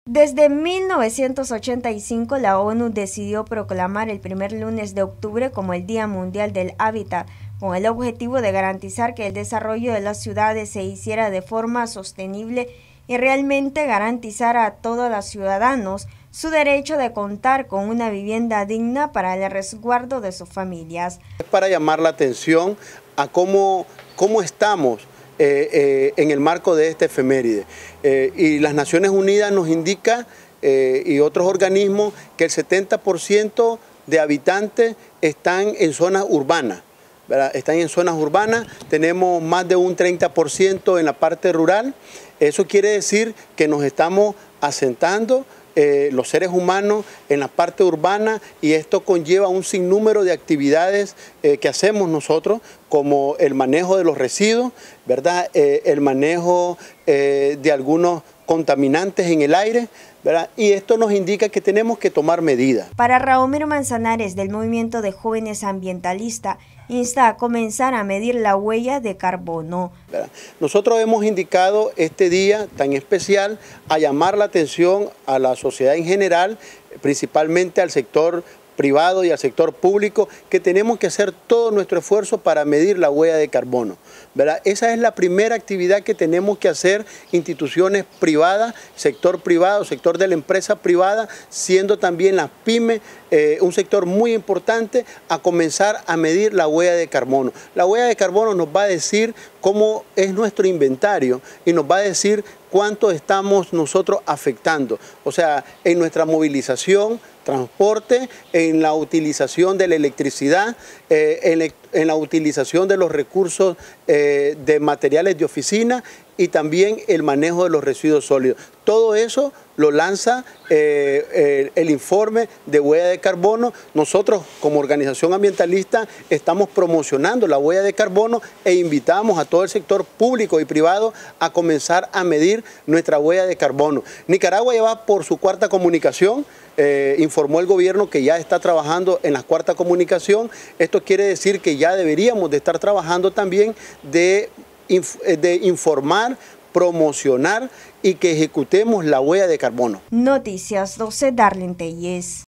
Desde 1985, la ONU decidió proclamar el primer lunes de octubre como el Día Mundial del Hábitat, con el objetivo de garantizar que el desarrollo de las ciudades se hiciera de forma sostenible y realmente garantizar a todos los ciudadanos su derecho de contar con una vivienda digna para el resguardo de sus familias. Es para llamar la atención a cómo estamos en el marco de esta efeméride. Y las Naciones Unidas nos indica, y otros organismos, que el 70% de habitantes están en zonas urbanas. ¿Verdad? Están en zonas urbanas, tenemos más de un 30% en la parte rural. Eso quiere decir que nos estamos asentando los seres humanos en la parte urbana, y esto conlleva un sinnúmero de actividades que hacemos nosotros, como el manejo de los residuos, ¿verdad? El manejo de algunos contaminantes en el aire, ¿verdad? Y esto nos indica que tenemos que tomar medidas. Para Raúl Manzanares, del Movimiento de Jóvenes Ambientalistas, insta a comenzar a medir la huella de carbono. Nosotros hemos indicado este día tan especial a llamar la atención a la sociedad en general, principalmente al sector privado y al sector público, que tenemos que hacer todo nuestro esfuerzo para medir la huella de carbono, ¿verdad? Esa es la primera actividad que tenemos que hacer instituciones privadas, sector de la empresa privada, siendo también las pymes un sector muy importante, a comenzar a medir la huella de carbono. La huella de carbono nos va a decir cómo es nuestro inventario y nos va a decir cuánto estamos nosotros afectando, o sea, en nuestra movilización, transporte, en la utilización de la electricidad, en la utilización de los recursos de materiales de oficina, y también el manejo de los residuos sólidos. Todo eso lo lanza el informe de huella de carbono. Nosotros, como organización ambientalista, estamos promocionando la huella de carbono e invitamos a todo el sector público y privado a comenzar a medir nuestra huella de carbono. Nicaragua ya va por su cuarta comunicación. Informó el gobierno que ya está trabajando en la cuarta comunicación. Esto quiere decir que ya deberíamos de estar trabajando también de informar, promocionar y que ejecutemos la huella de carbono. Noticias 12, Darlene Telles.